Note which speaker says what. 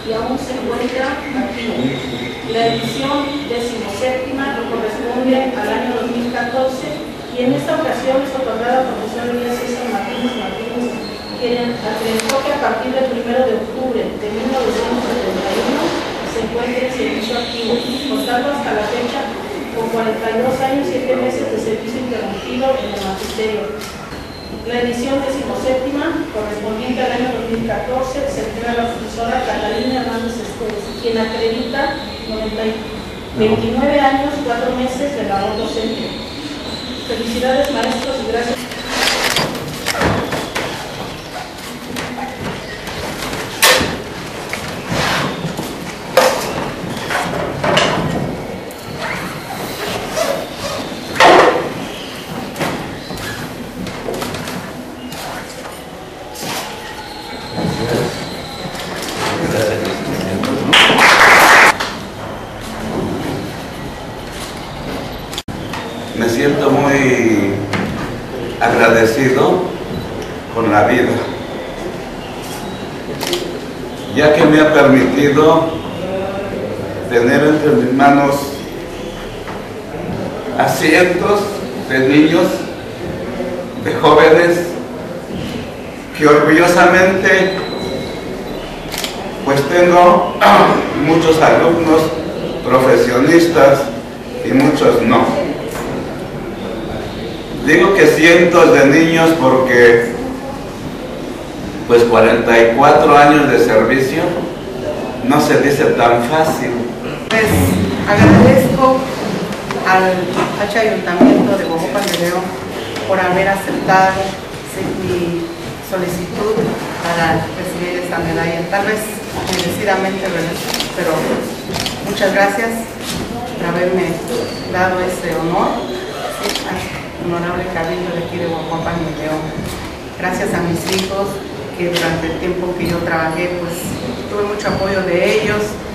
Speaker 1: y aún se encuentra activo. La edición 17ª corresponde al año 2014 y en esta ocasión es otorgada por el profesor Elías César Martínez, quien acreditó que a partir del 1 de octubre de 1971 se encuentra en servicio activo, contando hasta la fecha con 42 años y 7 meses de servicio interrumpido en el magisterio. La edición 17ª, correspondiente al año 2014, se entrega a la profesora Catalina Hernández Escoles, quien acredita 29 años, 4 meses de labor docente. Felicidades, maestros, y gracias.
Speaker 2: Me siento muy agradecido con la vida, ya que me ha permitido tener entre mis manos a cientos de niños, de jóvenes, que orgullosamente pues tengo muchos alumnos profesionistas y muchos no. Digo que cientos de niños porque pues 44 años de servicio no se dice tan fácil.
Speaker 3: Pues agradezco al Ayuntamiento de Huajuapan de León por haber aceptado mi solicitud para recibir esta medalla, tal vez merecidamente, pero muchas gracias por haberme dado ese honor. Honorable Cabildo de aquí de Huajuapan de León. Gracias a mis hijos, que durante el tiempo que yo trabajé, pues tuve mucho apoyo de ellos,